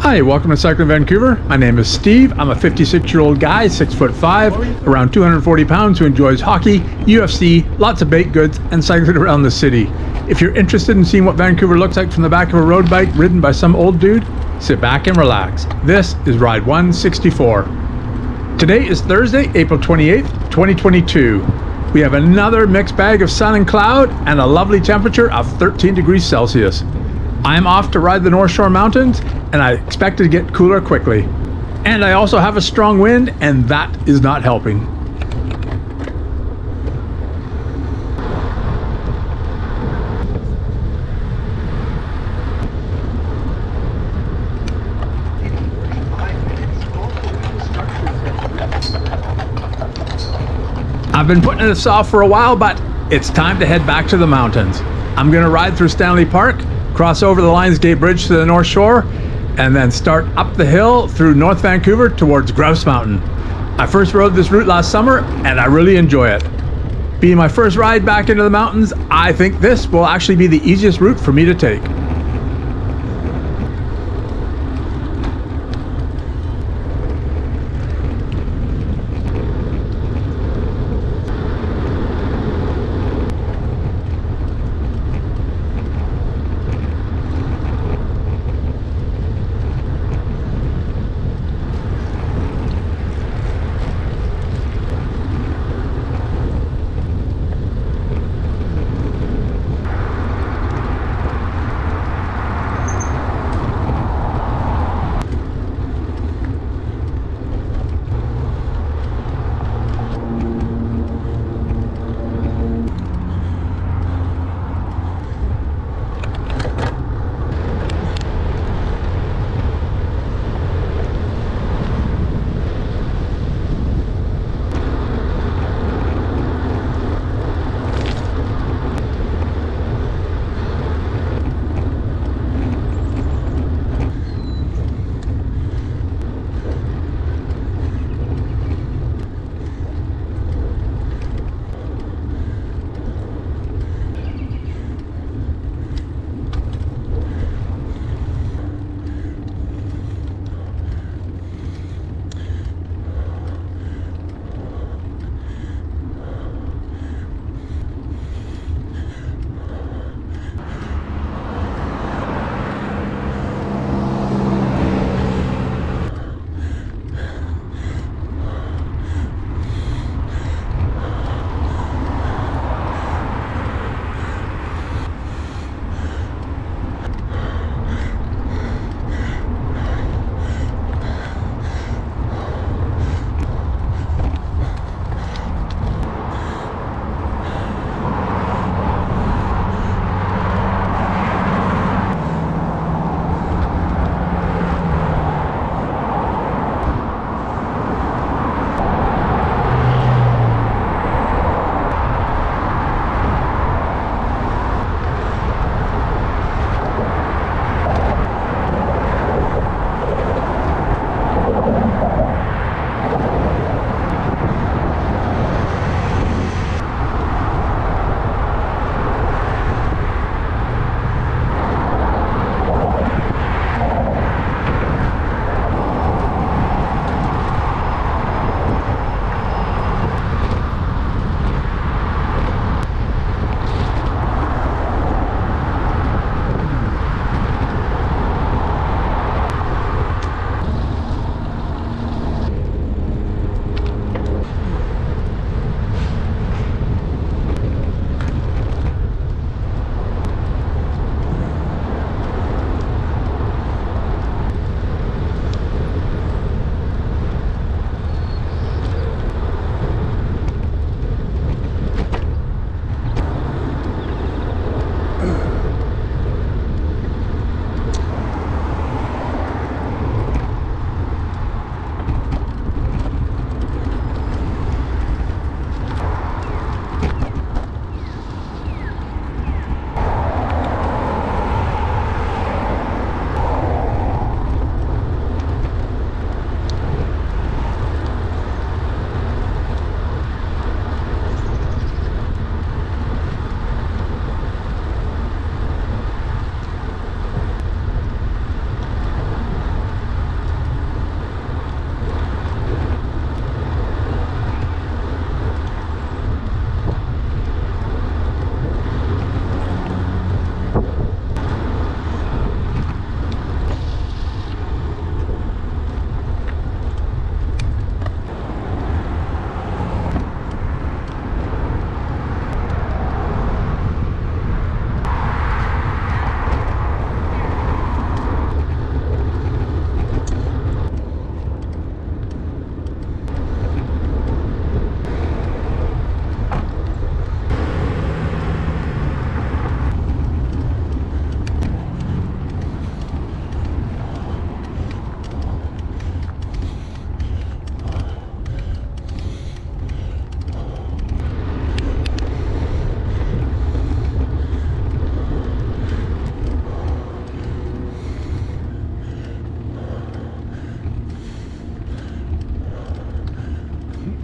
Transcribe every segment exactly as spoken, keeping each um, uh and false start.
Hi, welcome to Cycl'n Vancouver. My name is Steve. I'm a fifty-six-year-old guy, six foot five, around two hundred forty pounds, who enjoys hockey, U F C, lots of baked goods, and cycling around the city. If you're interested in seeing what Vancouver looks like from the back of a road bike ridden by some old dude, sit back and relax. This is Ride one sixty-four. Today is Thursday, April twenty-eighth, twenty twenty-two. We have another mixed bag of sun and cloud and a lovely temperature of thirteen degrees Celsius. I'm off to ride the North Shore Mountains, and I expect to get cooler quickly. And I also have a strong wind, and that is not helping. I've been putting this off for a while, but it's time to head back to the mountains. I'm gonna ride through Stanley Park, cross over the Lions Gate Bridge to the North Shore, and then start up the hill through North Vancouver towards Grouse Mountain. I first rode this route last summer, and I really enjoy it. Being my first ride back into the mountains, I think this will actually be the easiest route for me to take.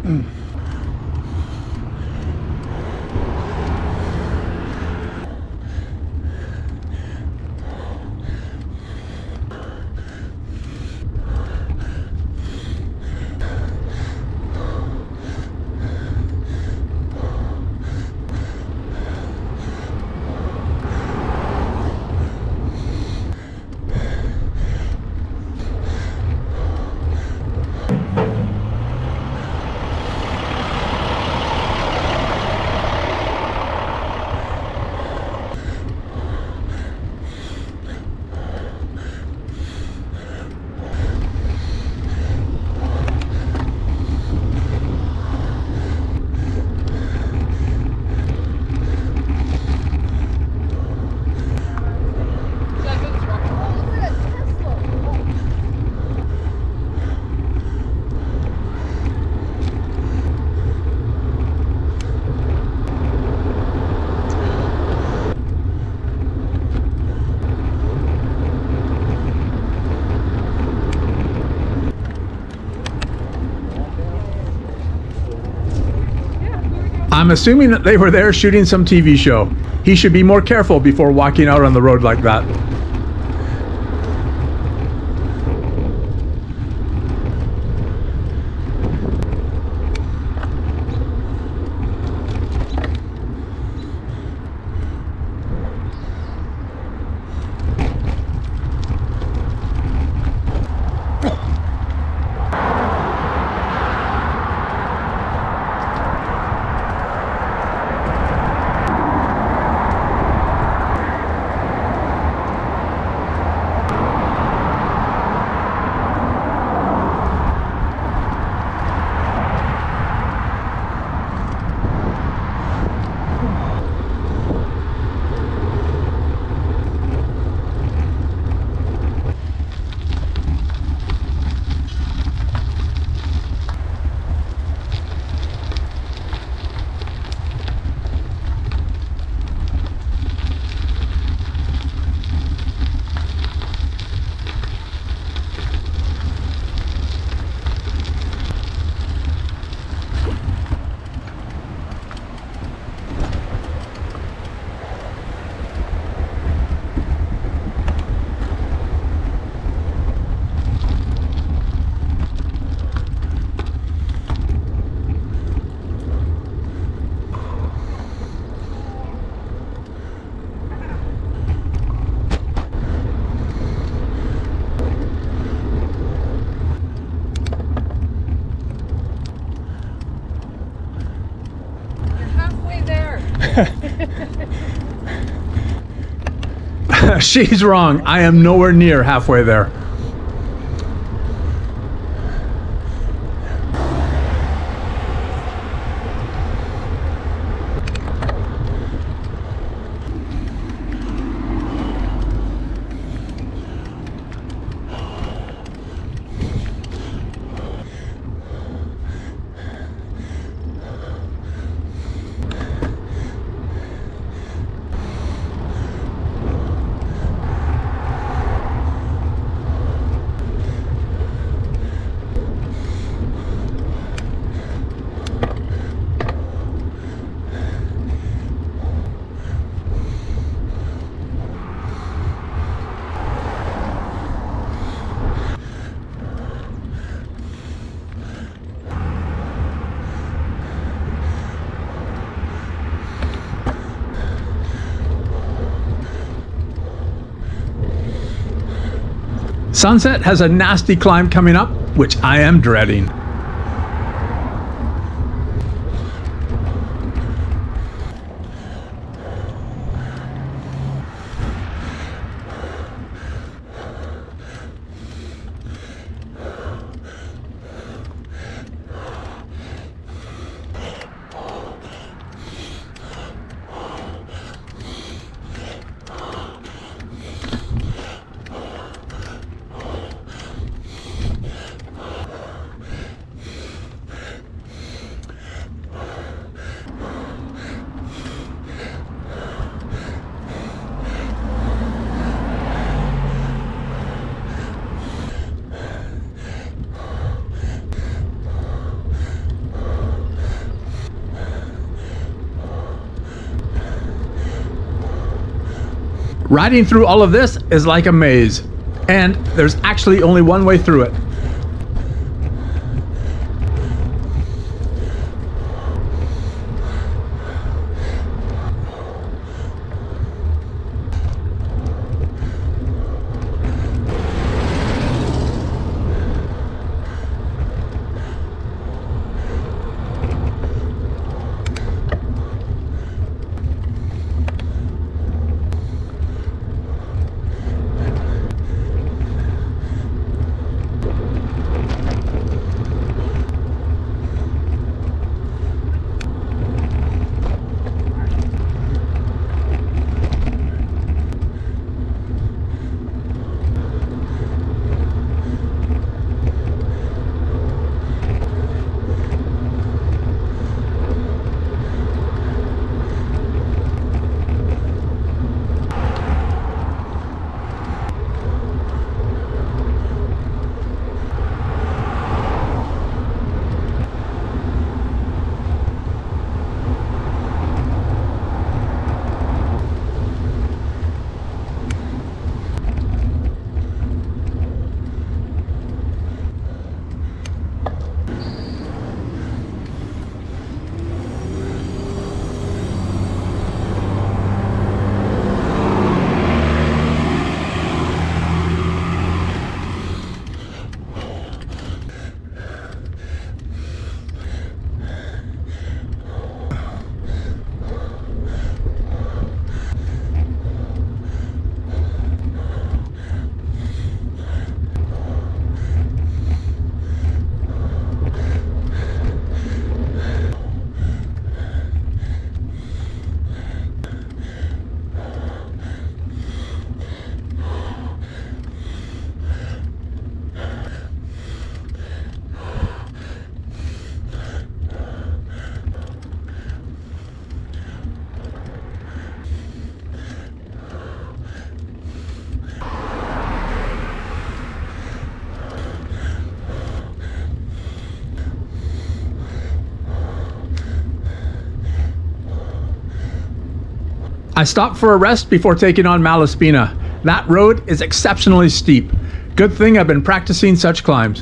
I'm assuming that they were there shooting some T V show. He should be more careful before walking out on the road like that. She's wrong. I am nowhere near halfway there. Sunset has a nasty climb coming up, which I am dreading. Riding through all of this is like a maze, and there's actually only one way through it. I stopped for a rest before taking on Malaspina. That road is exceptionally steep. Good thing I've been practicing such climbs.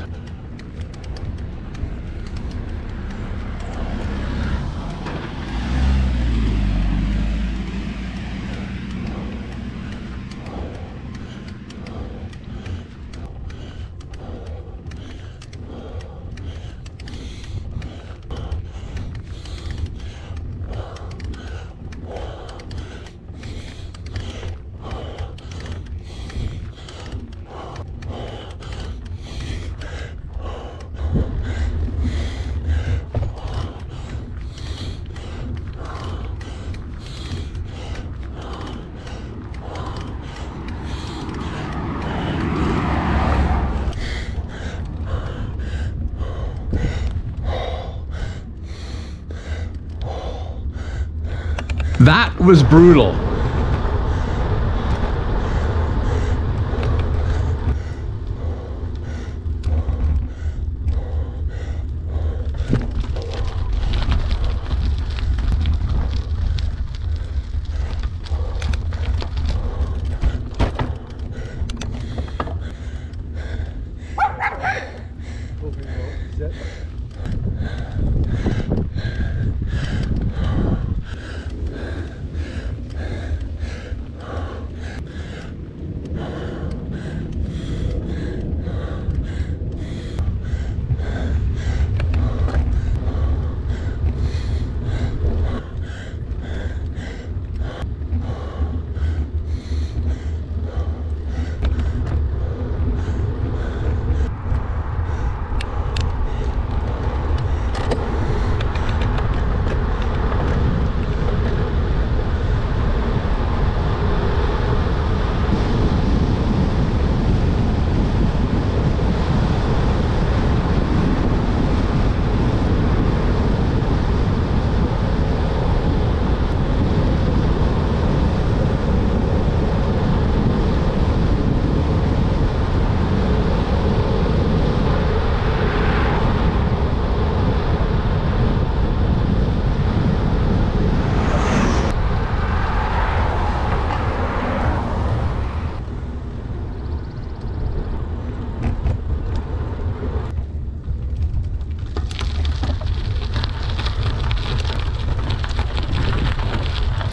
That was brutal.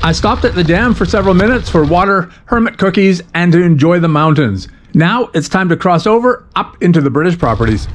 I stopped at the dam for several minutes for water, hermit cookies, and to enjoy the mountains. Now it's time to cross over up into the British properties.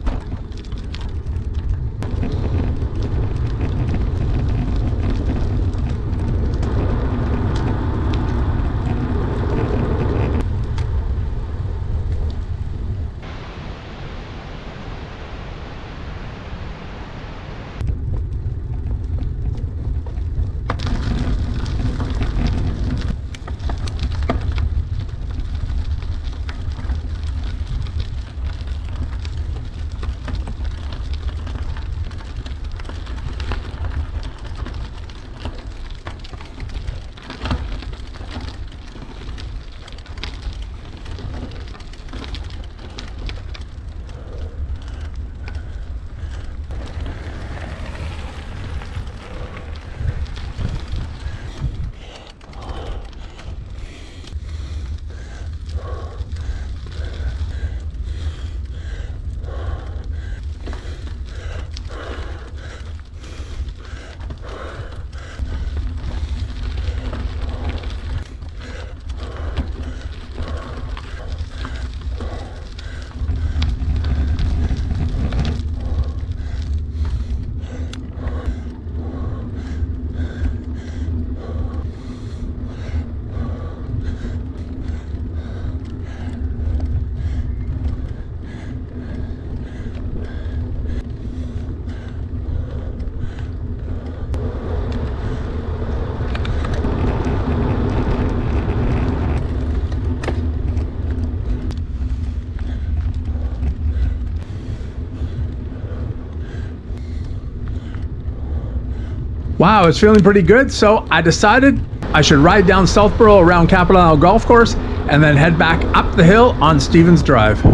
Wow, it's feeling pretty good, so I decided I should ride down Southborough around Capital Isle Golf Course and then head back up the hill on Stevens Drive.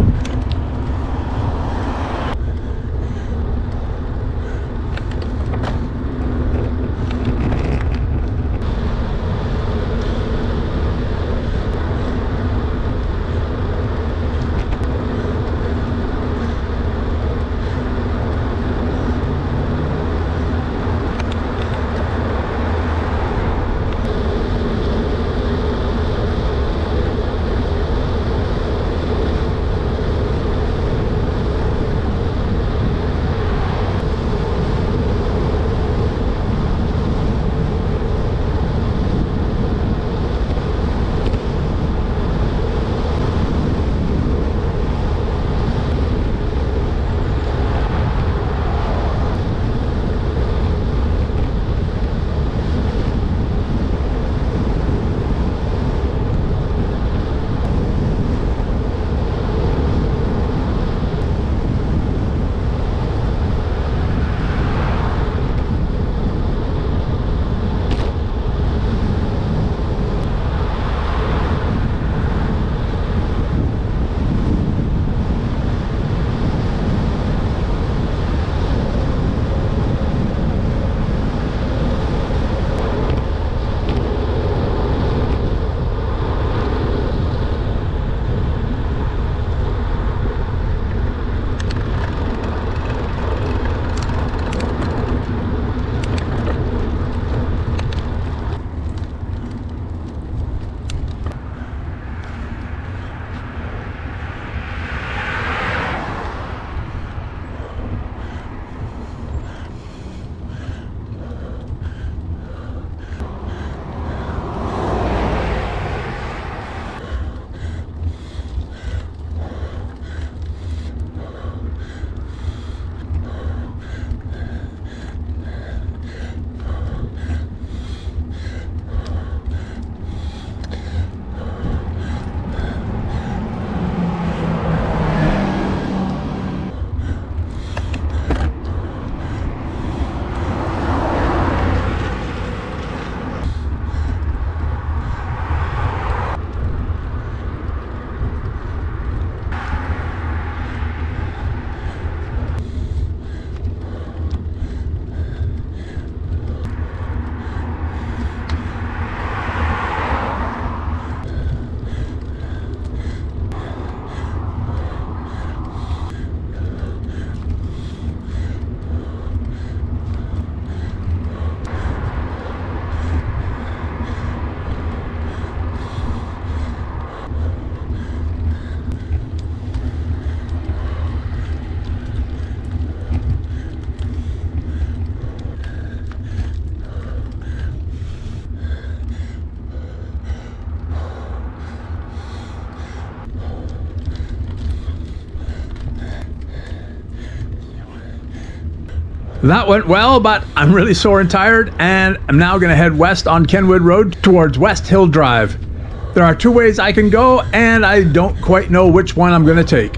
That went well, but I'm really sore and tired, and I'm now going to head west on Kenwood Road towards West Hill Drive. There are two ways I can go, and I don't quite know which one I'm going to take.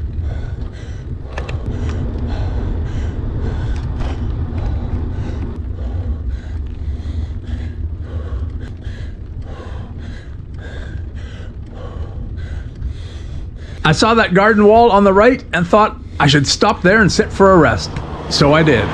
I saw that garden wall on the right and thought I should stop there and sit for a rest. So I did.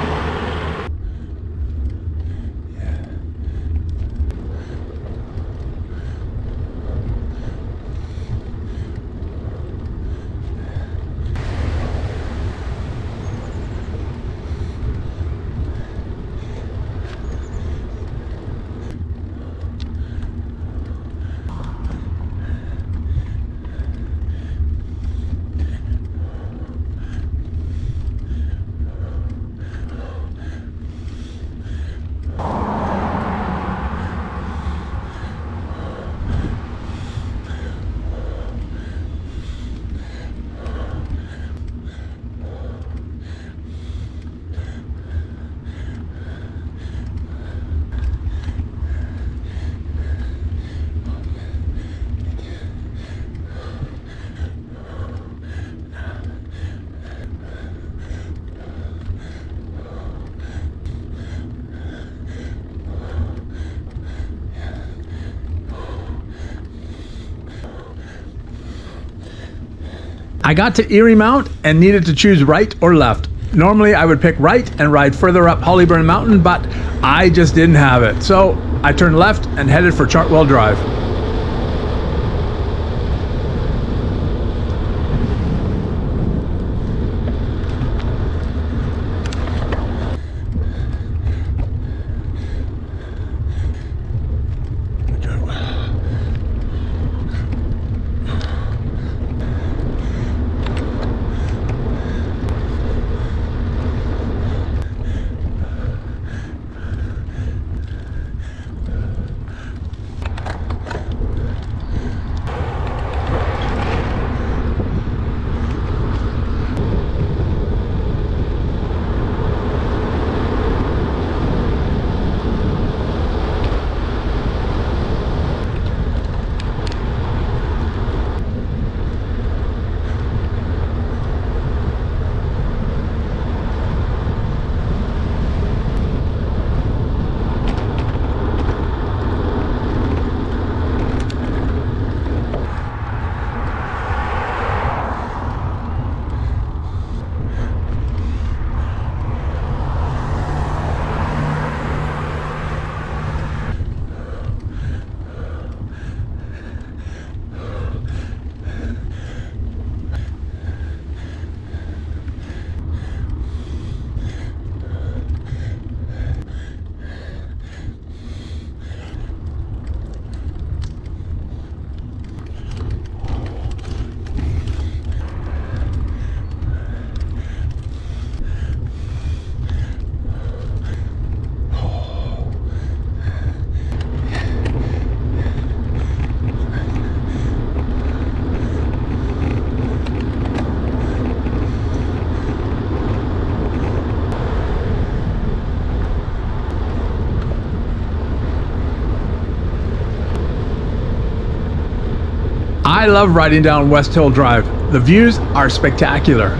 I got to Erie Mount and needed to choose right or left. Normally I would pick right and ride further up Hollyburn Mountain, but I just didn't have it. So I turned left and headed for Chartwell Drive. I love riding down West Hill Drive. The views are spectacular.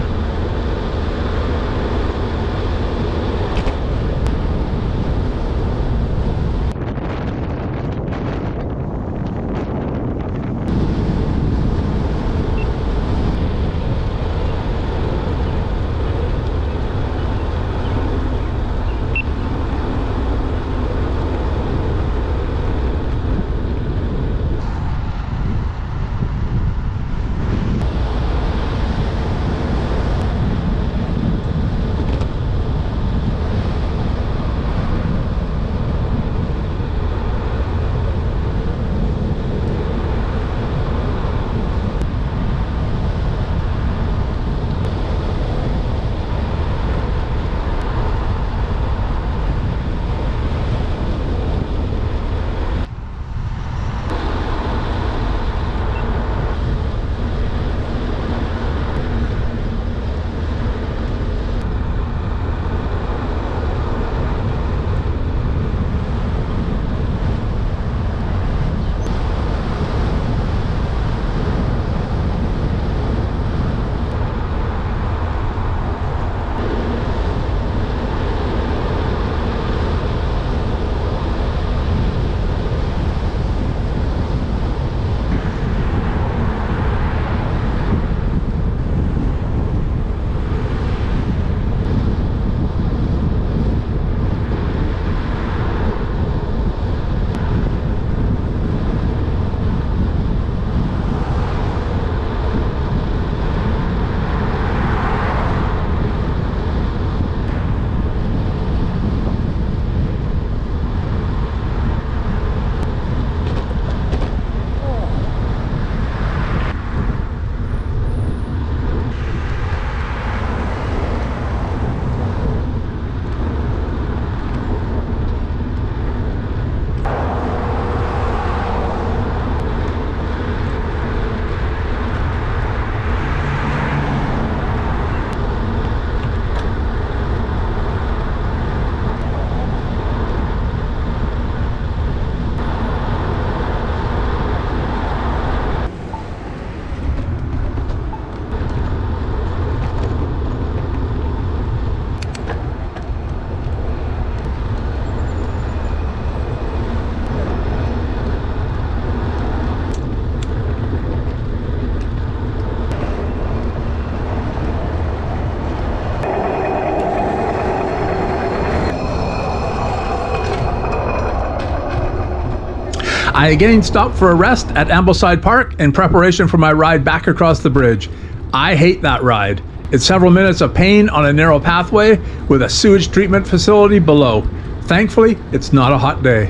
I again stopped for a rest at Ambleside Park in preparation for my ride back across the bridge. I hate that ride. It's several minutes of pain on a narrow pathway with a sewage treatment facility below. Thankfully, it's not a hot day.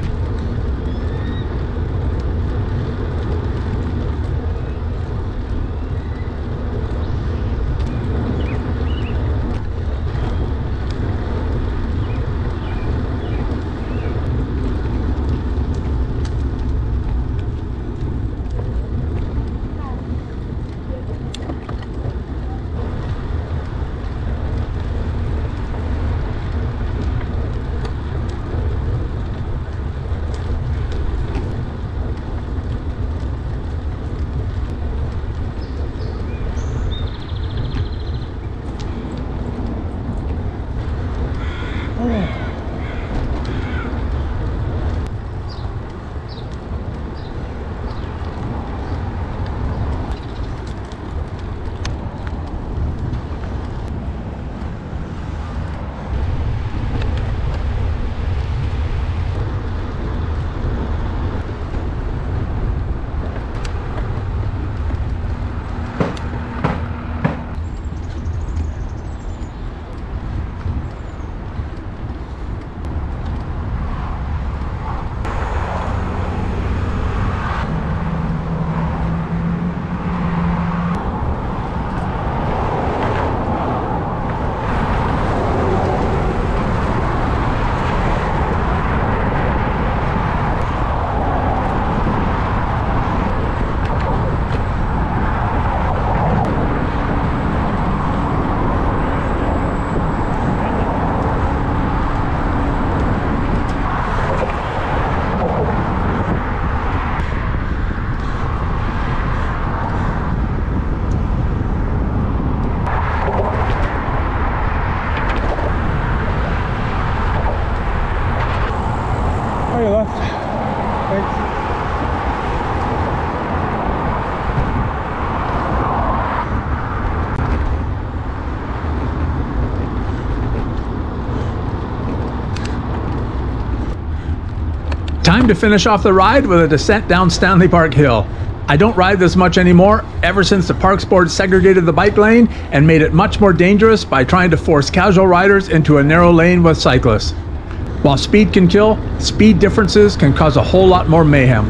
Time to finish off the ride with a descent down Stanley Park Hill. I don't ride this much anymore ever since the Parks Board segregated the bike lane and made it much more dangerous by trying to force casual riders into a narrow lane with cyclists. While speed can kill, speed differences can cause a whole lot more mayhem.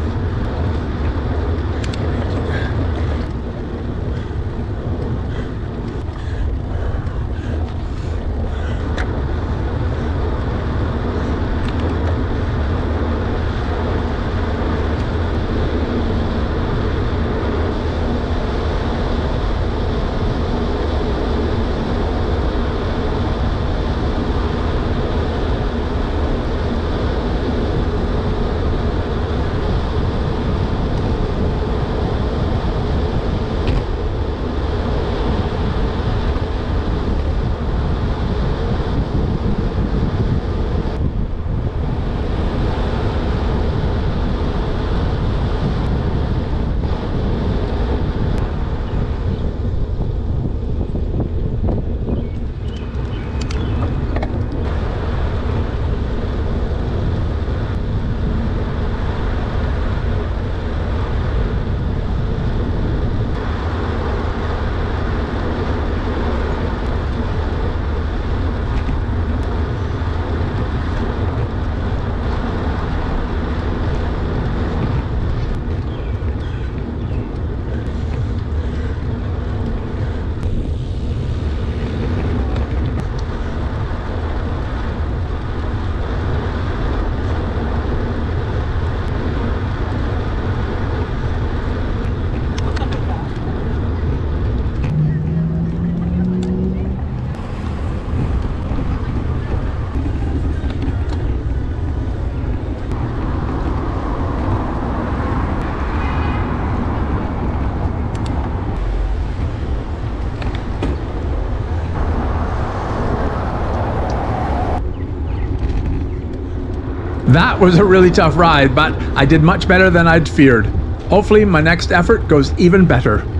That was a really tough ride, but I did much better than I'd feared. Hopefully my next effort goes even better.